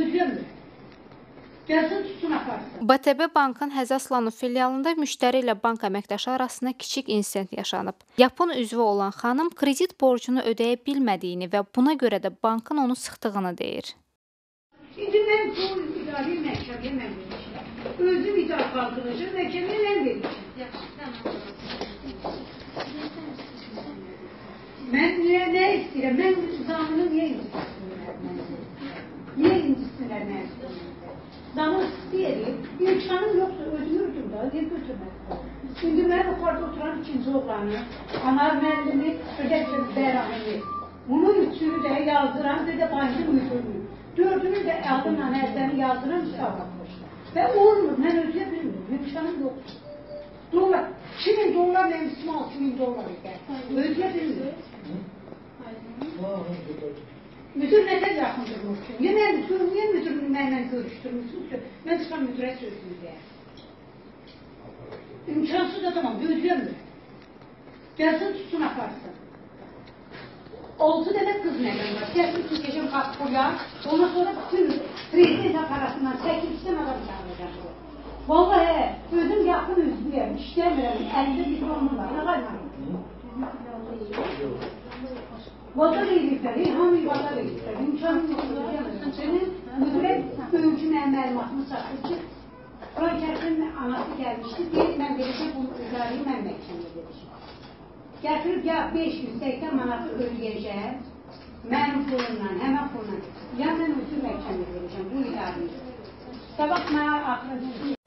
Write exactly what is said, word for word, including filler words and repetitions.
ödəyəmir. Gəlsin tutsun aparsın. B T B Bankın Həzəslanov filialında müştəri ilə bank əməkdaşı arasında kiçik insident yaşanıb. Yapon üzvü olan xanım kredit borcunu ödəyə bilmədiyini və buna görə də bankın onu sıxdığını deyir. İndi mən bu idarə məhkəməyə mən vermişəm. Özüm idarə qaldıracaq, məhkəməyə mən vermişəm. Mən niyə, nə istəyirəm? Mən zamını niyə incitsinlər mənə? Niyə incitsinlər mənə? Zamı istəyirəm. İmkanım yoxsa ödüyürdüm da, niyə götürmədim? Şimdi mən yuxarıda oturan ikinci oğlanı, anar müəllimi, ödəkdir bərahimi. Bunun üçünü də yazdıram, bir də bankın müdürünü. Dördünü də adımla ərzəni yazdıram, müsavatmışlar. Və olmur, mən ödəyə bilmiyorum, imkanım yoxdur. Dolar, iki min dolar, mənim üstüm altı min dolar edir. Ödəyə bilmiyorum. Müdür nədən yaxın durmuşsun? Niyə mən müdürüm, niyə müdürünü mənlə görüşdürmüşsünüz ki? Mən çıxan müdürə sözlüyəm. İmkansız adamam, ödəyəmir. Gəlsin tutsun aparsın. Altı dənə qız məqam var. Gəlsin ki, geçəm qapıya, ondan sonra bütün prezident aparatından çəkilişdən adam çağıracaq. Vallahi, özüm yaxın üzlüyəm, işləmirəm, əlində diplomum var, nə qaymayım? Vada verirlər, hamı vada verirlər, imkanım yoxdur. Senin müdürə öncü mənim məlumatımı saxlayır ki, Frankərtin anası gəlmişdi, deyir, mən verəcək bunu idarəyi mən məhkəməyə verəcəm. Gətirib, ya beş yüz səksən manatı ödəyəcəm, mənim pulumla, həmən pulumla, ya mən ötür məhkəməyə verəcəm, bu idarəyi. Sabah mənə axırıncı